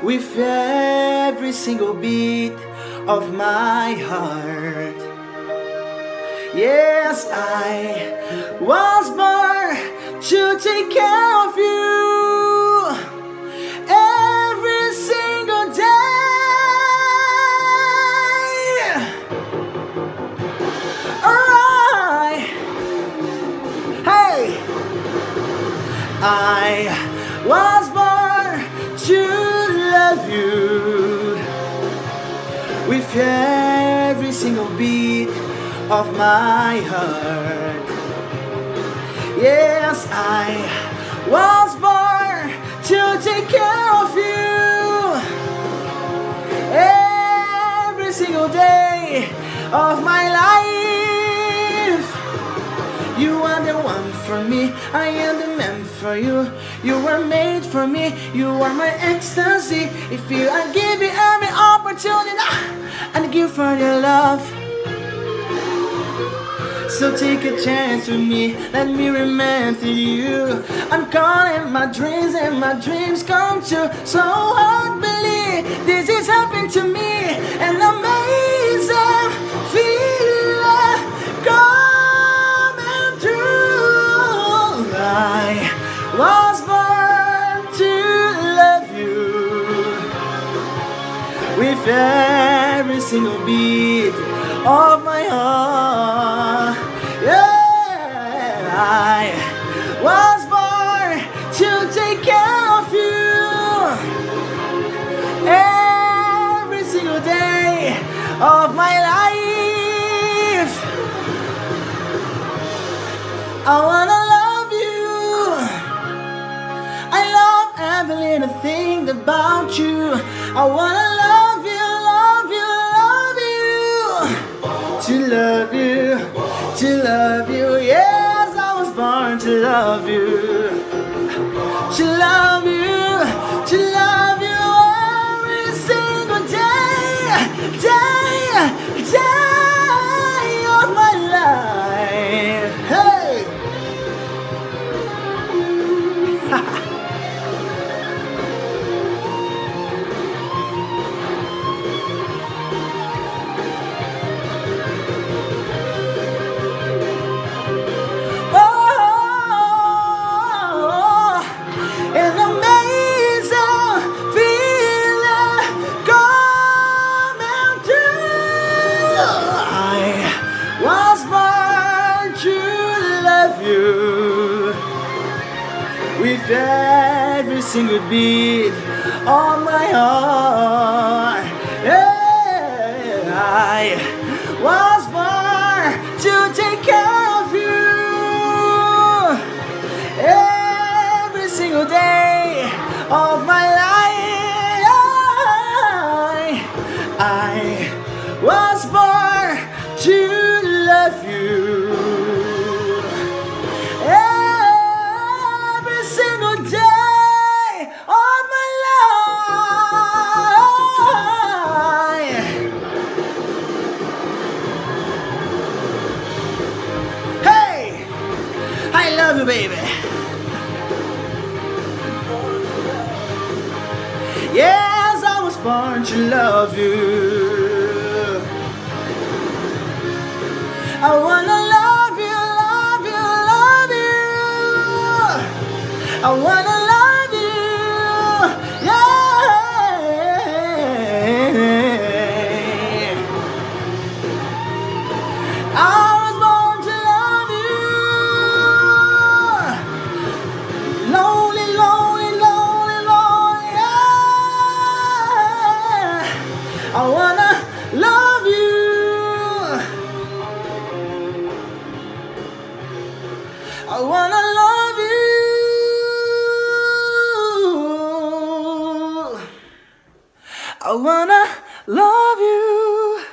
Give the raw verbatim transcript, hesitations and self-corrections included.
with every single beat of my heart. Yes, I was born to take care of you every single day. Alright, hey, I was born to love you with every single beat of my heart. Yes, I was born to take care of you every single day of my life. You are the one for me, I am the man for you. You were made for me, you are my ecstasy. If you, I give you every opportunity, and give for your love. So take a chance with me, let me remind you, I'm calling my dreams and my dreams come true. So hard believe this is happening to me, an amazing feeling coming true. I was born to love you with every single beat of my heart. Yeah, I was born to take care of you every single day of my life. I wanna love you, I love every little thing about you. I wanna love you, love you, love you, to love you, to love you. Yes, I was born to love you, to love you, to love you every single day, day, day of my life. Hey! With every single beat on my heart. Yeah, I was born to take care of you every single day of my life. I was born to love you baby. Yes, I was born to love you. I wanna love you, love you, love you. I wanna love you, yeah. I was born to love you. Lonely, lonely, lonely, lonely, yeah. I wanna love you. I wanna love you. I wanna love you.